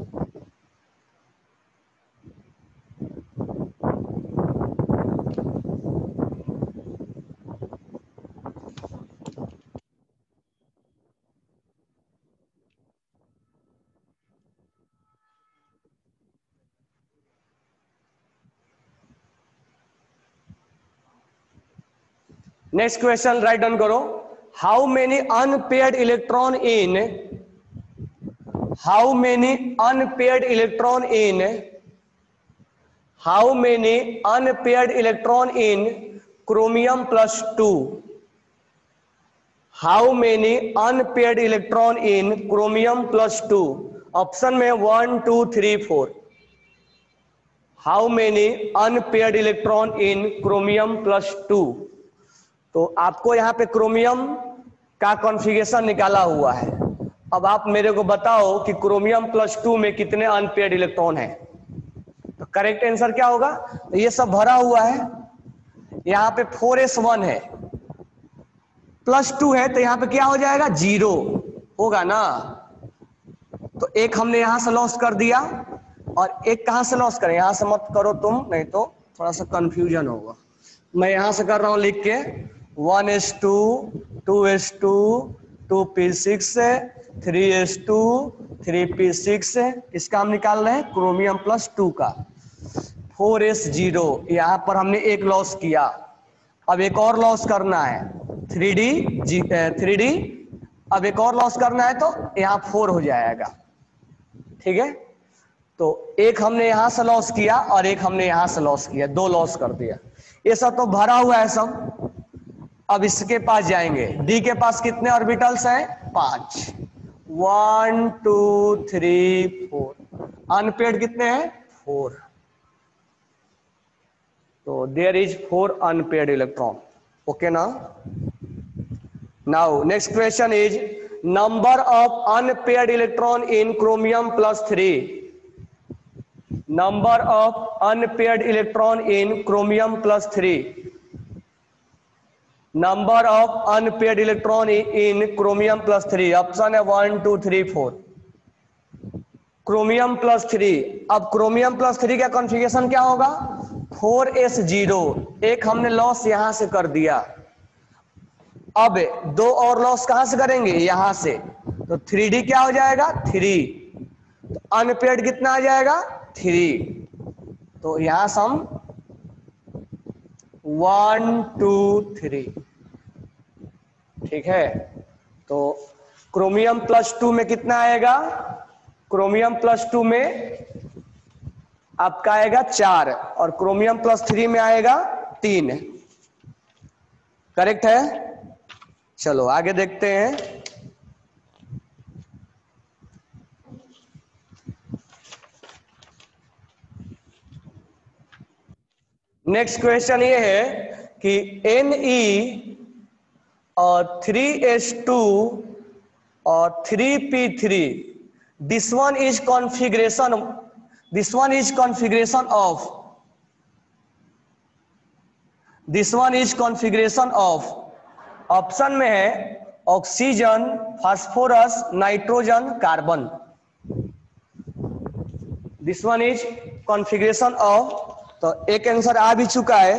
Next question right down करो, how many unpaired electron in, how many unpaired electron in, how many unpaired electron in chromium plus 2, how many unpaired electron in chromium plus 2। Option में 1 2 3 4। How many unpaired electron in chromium plus 2। तो आपको यहां पे क्रोमियम का कॉन्फ़िगरेशन निकाला हुआ है। अब आप मेरे को बताओ कि क्रोमियम प्लस 2 में कितने अनपेयर्ड इलेक्ट्रॉन हैं। तो करेक्ट आंसर क्या होगा, तो ये सब भरा हुआ है, यहां पे 4s1 है, प्लस 2 है, तो यहां पे क्या हो जाएगा, 0 होगा ना। तो एक हमने यहां से लॉस कर दिया और एक कहां से लॉस करें, यहां से मत करो तुम, नहीं तो थोड़ा सा कंफ्यूजन होगा। मैं यहां से कर रहा हूं लिख के, 1s2 2s2 2p6 3s2 3p6, इसका हम निकाल रहे हैं क्रोमियम प्लस 2 का। 4s0, यहां पर हमने एक लॉस किया, अब एक और लॉस करना है 3d, अब एक और लॉस करना है तो यहाँ 4 हो जाएगा। ठीक है, तो एक हमने यहां से लॉस किया और एक हमने यहां से लॉस किया, 2 लॉस कर दिया। ये सब तो भरा हुआ है सब। अब इसके पास जाएंगे, डी के पास कितने ऑर्बिटल्स हैं? 5, 1 2 3 4, अनपेड कितने हैं? 4, तो there is 4 unpaired electron. Okay ना। Now next question is number of unpaired electron in chromium +3, number of unpaired electron in chromium +3, number of unpaired electron in chromium +3, option है 1 2 3 4, क्रोमियम +3। अब क्रोमियम +3 का कॉन्फ़िगरेशन क्या होगा? 4s0, एक हमने लॉस यहां से कर दिया, अब 2 और लॉस कहां से करेंगे? यहां से, तो 3d क्या हो जाएगा? 3, तो अनपेड कितना आ जाएगा? 3, तो यहां से हम 1 2 3, ठीक है। तो क्रोमियम +2 में कितना आएगा? क्रोमियम +2 में आपका आएगा 4 और क्रोमियम +3 में आएगा 3, करेक्ट है। चलो आगे देखते हैं। नेक्स्ट क्वेश्चन ये है कि Ne और 3s2 और 3p3, this one is configuration of option में है oxygen, phosphorus, nitrogen, carbon. This one is configuration of, तो एक आंसर आ भी चुका है।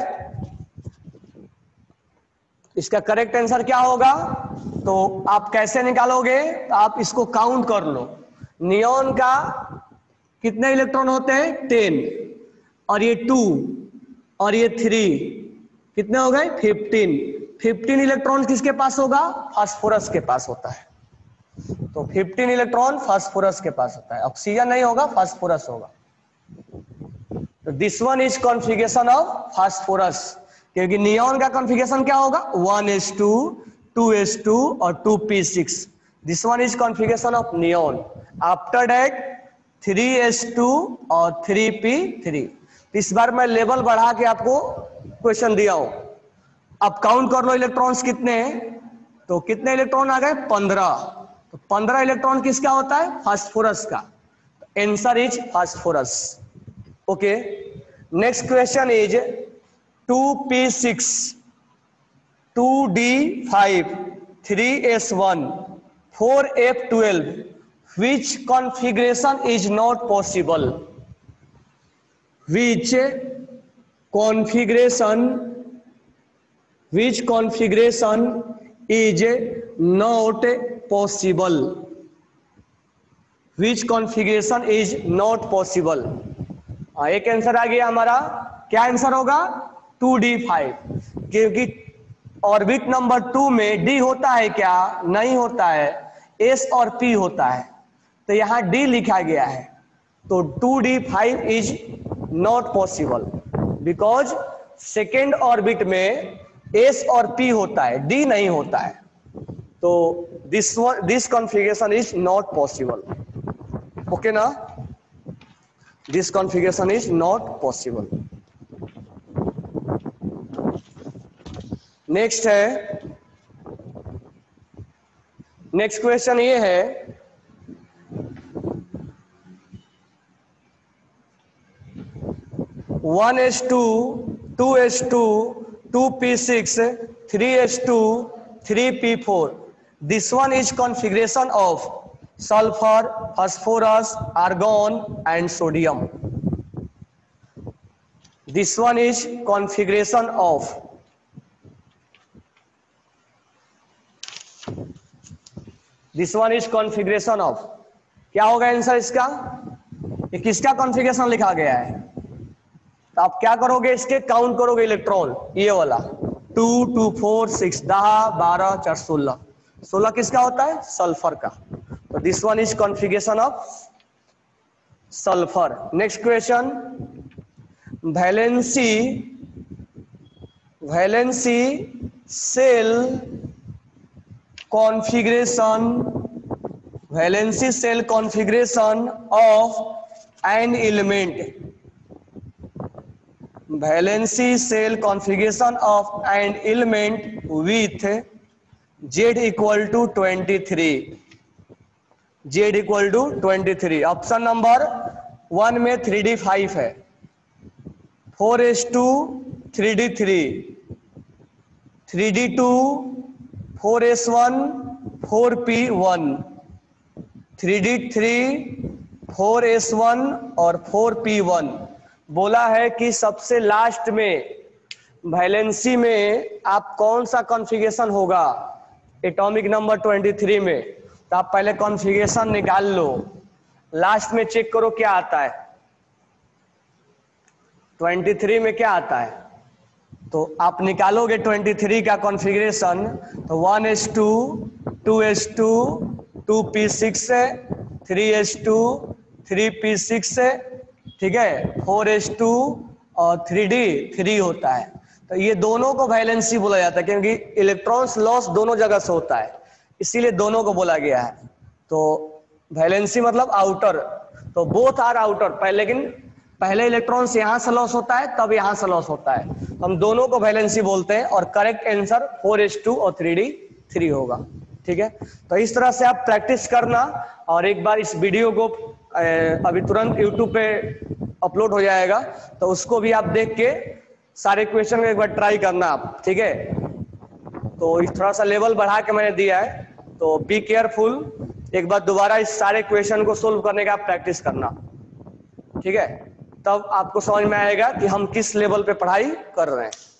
इसका करेक्ट आंसर क्या होगा? तो आप कैसे निकालोगे? तो आप इसको काउंट कर लो। नियॉन का कितने इलेक्ट्रॉन होते हैं? 10, और ये 2 और ये 3, कितने हो गए? 15 इलेक्ट्रॉन किसके पास होगा? फास्फोरस के पास होता है। तो 15 इलेक्ट्रॉन फास्फोरस के पास होता है, ऑक्सीजन नहीं होगा, फास्फोरस होगा। तो this one is configuration of phosphorus, क्योंकि नियॉन का कॉन्फ़िगरेशन क्या होगा? 1s2, 2s2 और 2p6। This one is configuration of neon. After that 3s2 और 3p3। इस बार मैं लेवल बढ़ा के आपको क्वेश्चन दिया हूं। अब काउंट कर लो इलेक्ट्रॉन्स कितने हैं, तो कितने इलेक्ट्रॉन आ गए? 15। तो 15 इलेक्ट्रॉन किसका होता है? फास्फोरस का। Answer is phosphorus. Okay, next question is 2p6, 2d5, 3s1, 4f12, which configuration is not possible? Which configuration is not possible? Which configuration is not possible? एक आंसर आ गया हमारा। क्या आंसर होगा? 2d5, क्योंकि ऑर्बिट नंबर 2 में d होता है क्या? नहीं होता है, s और p होता है, तो यहां d लिखा गया है। तो 2d5 is not possible, because second orbit में s और p होता है, d नहीं होता है। तो this configuration is not possible. Okay ना, this configuration is not possible. Next है, नेक्स्ट क्वेश्चन ये है 1s2, 2s2, 2p6, 3s2, 3p4. This one is configuration of sulfur, phosphorus, argon and sodium. This one is configuration of, this one is configuration of, क्या होगा आंसर इसका? ये किसका कॉन्फ़िगरेशन लिखा गया है? तो आप क्या करोगे, इसके काउंट करोगे इलेक्ट्रॉन, ये वाला 2 2 4 6 10 12 4 16, 16 किसका होता है, सल्फर का। तो this one is configuration of sulphur. Next question, valency shell configuration, valency shell configuration of an element, valency shell configuration of an element with Z equal to 23, Z equal to 23। Option number 1 में 3d5 है, 4s2 3d3, 3d2 4s1 4p1, 3d3 4s1 और 4p1। बोला है कि सबसे लास्ट में वैलेंसी में आप कौन सा कॉन्फ़िगरेशन होगा एटॉमिक नंबर 23 में, तो आप पहले कॉन्फ़िगरेशन निकाल लो, लास्ट में चेक करो क्या आता है 23 में क्या आता है। तो आप निकालोगे 23 का कॉन्फ़िगरेशन, तो 1s2 2s2 2p6 है, 3s2 3p6 है, ठीक है, 4s2 और 3d3 होता है। तो ये दोनों को वैलेंसी बोला जाता है क्योंकि इलेक्ट्रॉन्स लॉस दोनों जगह से होता है, इसीलिए दोनों को बोला गया है। तो वैलेंसी मतलब आउटर, तो बोथ आर आउटर, लेकिन पहले इलेक्ट्रॉन्स यहां से लॉस होता है तब यहां से लॉस होता है, हम दोनों को वैलेंसी बोलते हैं और करेक्ट आंसर 4s2 और 3d3 होगा। ठीक है, तो इस तरह से आप प्रैक्टिस करना और एक बार इस वीडियो को अभी तुरंत YouTube पे अपलोड हो जाएगा, तो उसको भी आप देख के सारे क्वेश्चन को एक बार ट्राई करना आप, ठीक है। तो इस थोड़ा सा लेवल बढ़ा के मैंने दिया है, तो बी केयरफुल, एक बार दोबारा इस सारे क्वेश्चन को सोल्व करने का प्रैक्टिस करना, ठीक है, तब आपको समझ में आएगा कि हम किस लेवल पे पढ़ाई कर रहे हैं।